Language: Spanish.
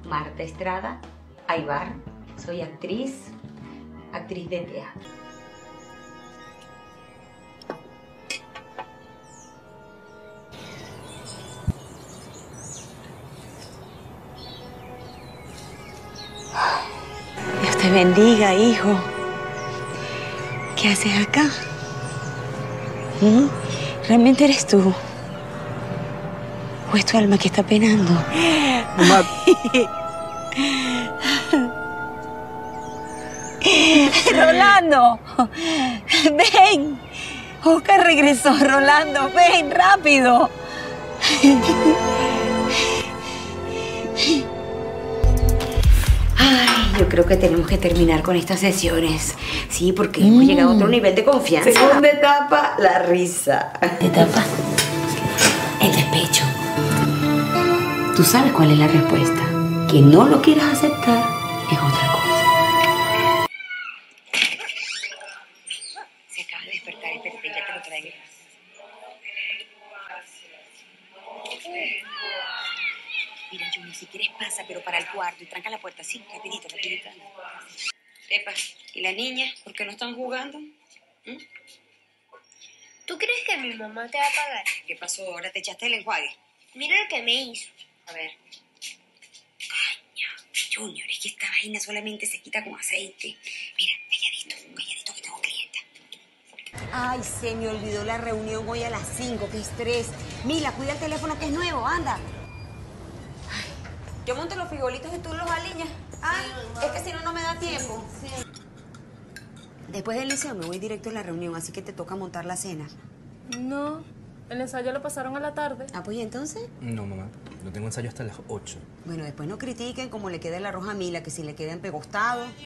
Marta Estrada Aybar. Soy actriz de teatro. Dios te bendiga, hijo. ¿Qué haces acá? ¿Realmente eres tú? ¿O es tu alma que está penando? Mamá. ¡Rolando! ¡Ven! Oscar regresó, Rolando. ¡Ven, rápido! Ay, yo creo que tenemos que terminar con estas sesiones. Sí, porque hemos llegado a otro nivel de confianza. Segunda etapa, la risa. Etapa, el despecho. Tú sabes cuál es la respuesta. Que no lo quieras aceptar es otra cosa. Se acaba de despertar, espérate, ya te lo traigo. Mira, Junior, si quieres pasa, pero para el cuarto y tranca la puerta, sí, rapidito, rapidito. Epa, ¿y la niña? ¿Por qué no están jugando? ¿Tú crees que mi mamá te va a pagar? ¿Qué pasó? ¿Ahora te echaste el enjuague? Mira lo que me hizo. A ver. Coño, Junior, es que esta vaina solamente se quita con aceite. Mira, calladito que tengo clienta. Ay, se me olvidó la reunión hoy a las 5. ¡Qué estrés! Mila, cuida el teléfono que es nuevo, anda. Yo monto los frijolitos y tú los aliñas. Es que si no, no me da tiempo. Sí. Después del liceo me voy directo a la reunión, así que te toca montar la cena. No, el ensayo lo pasaron a la tarde. Ah, pues, ¿y entonces? No, mamá. No tengo ensayo hasta las 8. Bueno, después no critiquen cómo le queda el arroz a Mila, que si le queda empegostado.